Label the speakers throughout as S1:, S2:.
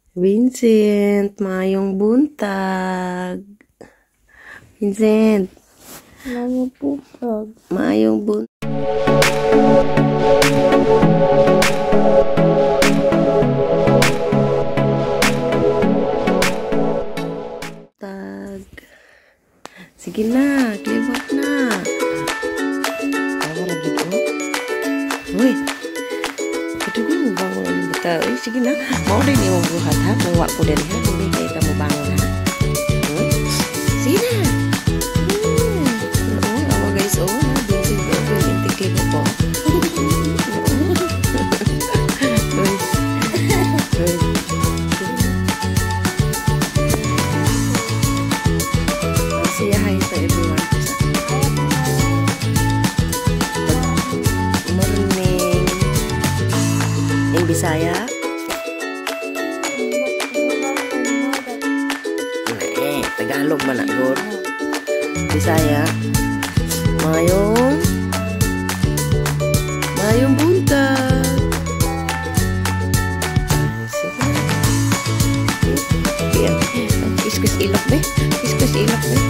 S1: Vincent, maayong buntag. Vincent,
S2: Maayong buntag.
S1: maayong buntag. Sige na, kliwat na. Tawa lagi ko. Uy, ito ko mo bangon ang bata. Uy, sige na, mau din yung buhat ha. Kung wak ko din ha, hindi kayo ka mo bangon ha. Sige na. Oo, guys, oo na. Vincent ko, Vincent kliwat po. Say hi to everyone. Morning. In Bisaya? Tagalog man agad. Bisaya. Mayong buntag. Kiskus ilok be. Kiskus ilok be.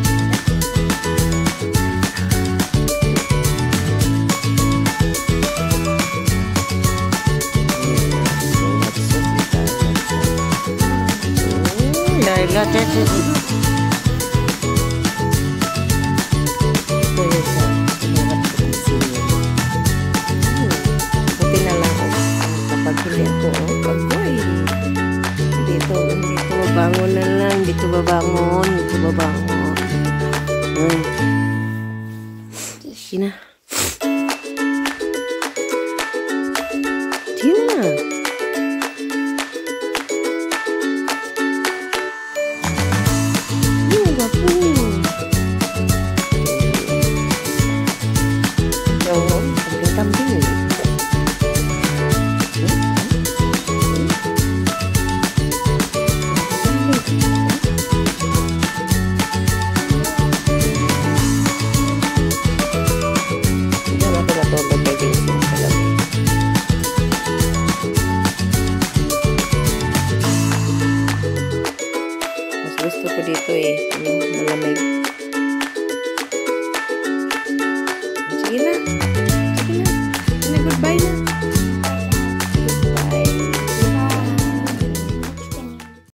S1: Laila tete. Buti na lang kapag hindi ako agoy. Dito babangon na lang. Dito babangon.